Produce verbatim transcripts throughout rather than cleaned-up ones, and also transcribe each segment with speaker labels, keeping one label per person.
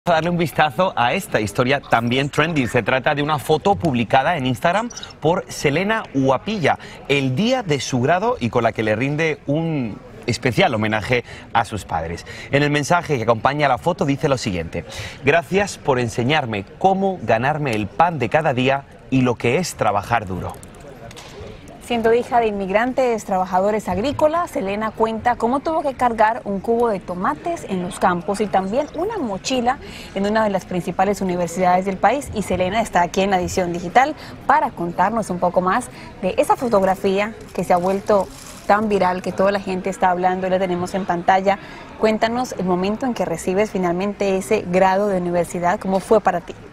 Speaker 1: A darle un vistazo a esta historia también trending. Se trata de una foto publicada en Instagram por Selena Huapilla el día de su grado y con la que le rinde un especial homenaje a sus padres. En el mensaje que acompaña a la foto dice lo siguiente: gracias por enseñarme cómo ganarme el pan de cada día y lo que es trabajar duro.
Speaker 2: Siendo hija de inmigrantes trabajadores agrícolas, Selena cuenta cómo tuvo que cargar un cubo de tomates en los campos y también una mochila en una de las principales universidades del país. Y Selena está aquí en la edición digital para contarnos un poco más de esa fotografía que se ha vuelto tan viral, que toda la gente está hablando y la tenemos en pantalla. Cuéntanos el momento en que recibes finalmente ese grado de universidad, ¿cómo fue para ti?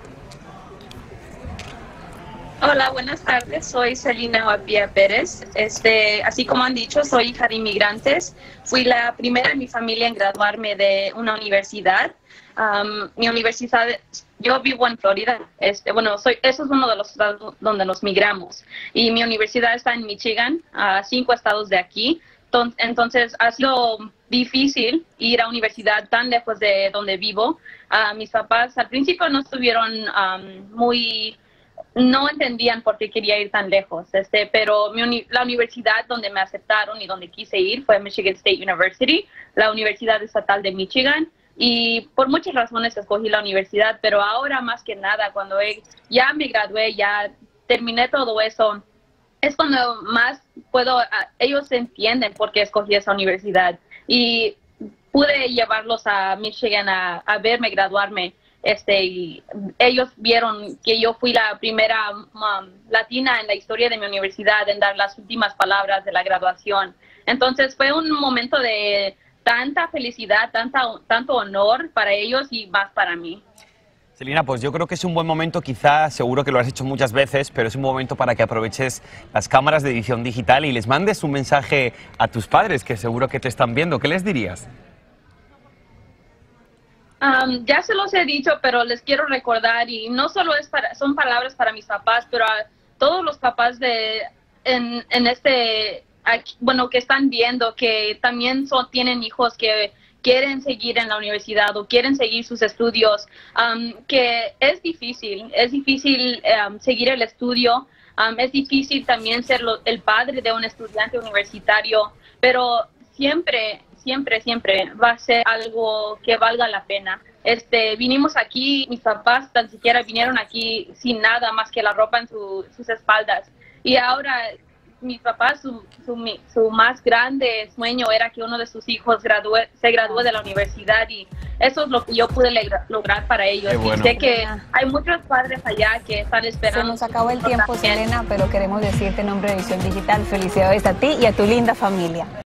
Speaker 3: Hola, buenas tardes. Soy Selena Huapilla Pérez. Este, así como han dicho, soy hija de inmigrantes. Fui la primera en mi familia en graduarme de una universidad. Um, mi universidad, yo vivo en Florida. Este, bueno, soy, eso es uno de los estados donde nos migramos. Y mi universidad está en Michigan, a cinco estados de aquí. Entonces, ha sido difícil ir a universidad tan lejos de donde vivo. Uh, mis papás al principio no estuvieron um, muy... no entendían por qué quería ir tan lejos, este, pero mi uni la universidad donde me aceptaron y donde quise ir fue Michigan State University, la Universidad Estatal de Michigan, y por muchas razones escogí la universidad, pero ahora más que nada, cuando he, ya me gradué, ya terminé todo eso, es cuando más puedo, uh, ellos entienden por qué escogí esa universidad, y pude llevarlos a Michigan a, a verme graduarme. Este, y ellos vieron que yo fui la primera um, latina en la historia de mi universidad en dar las últimas palabras de la graduación. Entonces fue un momento de tanta felicidad, tanta, tanto honor para ellos y más para mí.
Speaker 1: Selena, pues yo creo que es un buen momento, quizás, seguro que lo has hecho muchas veces, pero es un momento para que aproveches las cámaras de edición digital y les mandes un mensaje a tus padres, que seguro que te están viendo. ¿Qué les dirías?
Speaker 3: Um, ya se los he dicho, pero les quiero recordar, y no solo es para, son palabras para mis papás, pero a todos los papás de en, en este, aquí, bueno, que están viendo, que también son, tienen hijos que quieren seguir en la universidad o quieren seguir sus estudios, um, que es difícil, es difícil um, seguir el estudio, um, es difícil también ser lo, el padre de un estudiante universitario, pero siempre... siempre, siempre va a ser algo que valga la pena. Este, vinimos aquí, mis papás tan siquiera vinieron aquí sin nada más que la ropa en su, sus espaldas. Y ahora mis papás, su, su, su más grande sueño era que uno de sus hijos gradúe, se gradúe de la universidad, y eso es lo que yo pude lograr para ellos.
Speaker 1: Bueno.
Speaker 3: Y sé que hay muchos padres allá que están esperando.
Speaker 2: Se nos acabó el tiempo, Selena, pero queremos decirte en nombre de Edición Digital, felicidades a ti y a tu linda familia.